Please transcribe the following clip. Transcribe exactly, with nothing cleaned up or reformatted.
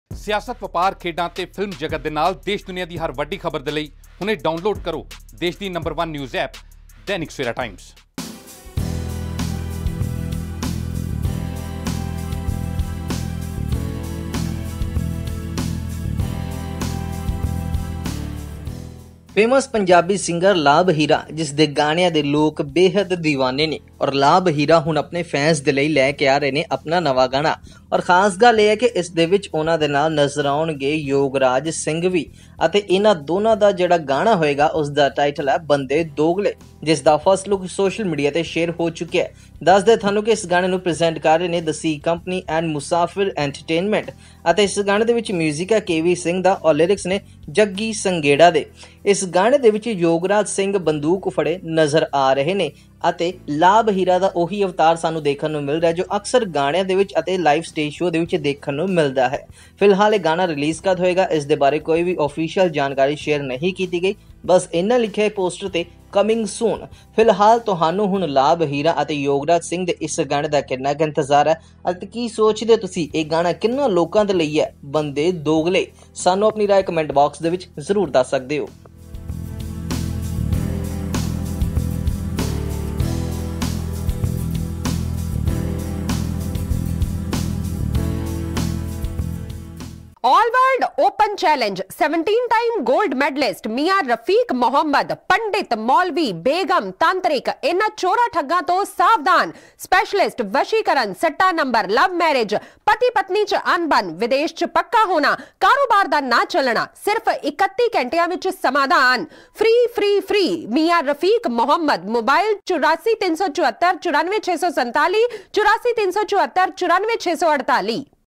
सियासत, वपार, खेडां ते फिल्म जगत दे नाल देश दुनिया की हर वड्डी खबर दे लई हुणे डाउनलोड करो देश की number one news app Dainik Savera times. Famous Punjabi singer Labh Heera जिस दे गाणियां दे लोग बेहद दीवाने ने और लाभ हीरा हुण अपने फैंस दे लई लैके आ रहे ने अपना नवा गाना। और खास गल यह है कि इस दे विच उन्हां दे नाल नजर आउणगे योगराज सिंह भी अते इन्हां दोनां दा जिहड़ा गाना होएगा उस दा टाइटल है बंदे दोगले, जिस दा फर्स्ट लुक सोशल मीडिया ते शेयर हो चुका है। दस दे थानू कि इस गाने नू प्रेजेंट कर रहे ने the C company and Musafir entertainment अते इस गाने दे विच म्यूजिक है केवी सिंह दा और लिरिक्स ने जग्गी संगेड़ा दे। इस गाने दे विच योगराज सिंह बंदूक फड़े नजर आ रहे ने अते लाभ हीरा दा ओही अवतार सानू देखण नू मिल रहा है जो अक्सर गाणियां दे विच अते लाइव स्टेज शो दे विच देखण नू मिलदा है। फिलहाल ये गाना रिलीज कद होएगा इस दे बारे कोई भी ऑफिशियल जानकारी शेयर नहीं की गई, बस इन्ना लिखा है पोस्टर ते कमिंग सून। फिलहाल तुहानू हुण लाभ हीरा अते योगराज सिंह दे इस गाने दा किन्ना क इंतजार है अते की सोचदे तुसी ये गाना किन्ना लोकां दे लई है बंदे दोगले? सानू अपनी राय कमेंट बॉक्स दे विच जरूर दस सकदे हो। All world open challenge seventeen time gold medalist Mian Rafiq Mohammad, पंडित, मौलवी, बेगम, तांत्रिक इन्हां चोरा ठग्गां तो सावधान। स्पेशलिस्ट वशीकरण, सट्टा नंबर, लव मैरिज, पति पत्नी च अनबन, विदेश च पक्का होना, कारोबार दा ना चलना, सिर्फ इकत्ती घंटिया विच समाधान। Free free free Mian Rafiq Mohammad. Mobile चौरासी तीन सौ चौहत्तर चौरानवे छे सौ संताली, चौरासी तीन सौ चौहत्तर चौरानवे छे सौ अड़ताली।